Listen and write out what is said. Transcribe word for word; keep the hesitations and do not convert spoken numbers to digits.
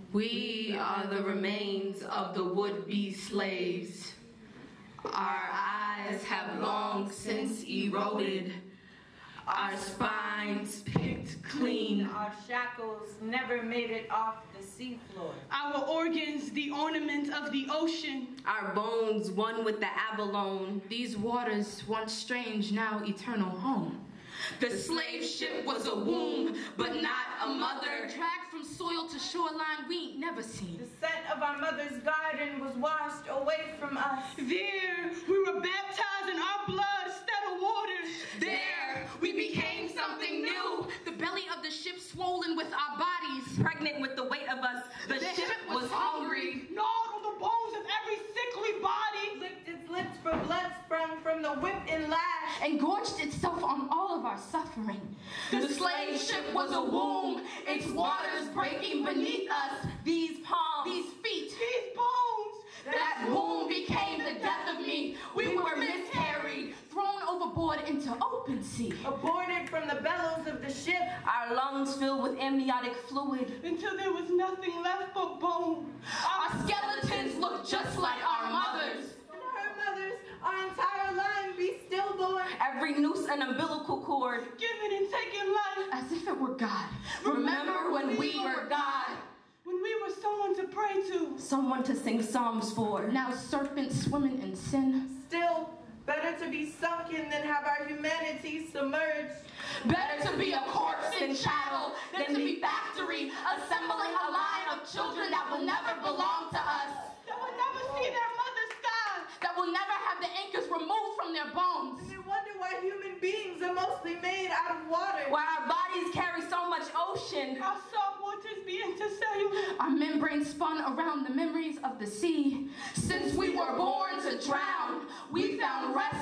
We are the remains of the would-be slaves. Our eyes have long since eroded. Our spines picked clean. Our shackles never made it off the seafloor. Our organs, the ornament of the ocean. Our bones, one with the abalone. These waters, once strange, now eternal home. The slave ship was a womb, but not a mother. Dragged from soil to shoreline we ain't never seen. The scent of our mother's garden was washed away from us. There, we were baptized in our blood instead of water. There, we became something new. The belly of the ship swollen with our bodies. Pregnant with the weight of us, the, the ship, ship was, was hungry. Gnawed on the bones of every sickly body. Licked its lips for blood sprung from the whip and lash. And gorged itself on all of our suffering. The, the slave ship was a womb, its waters breaking beneath us. These palms, these feet, these bones. That womb became the death of me. We were miscarried, thrown overboard into open sea. Aborted from the bellows of the ship. Our lungs filled with amniotic fluid. Until there was nothing left but bone. Our, our skeletons looked just like our mothers. And our mothers, our entire line be stillborn. Every noose and umbilical cord. Given and taken life. As if it were God. Remember when we were God. When we were someone to pray to. Someone to sing psalms for. Now serpents swimming in sin. Still, better to be sunken than have our humanity submerged. Better to be a corpse and chattel than to be factory, assembling a line of children that will never belong to us. That will never see their mother's sky. That will never have the anchors removed from their bones. And they wonder why human beings are mostly made out of water. Why our bodies carry so much ocean. Our salt waters be intercellular. Our membranes spun around the memories of the sea. Since we were born to drown, we found rest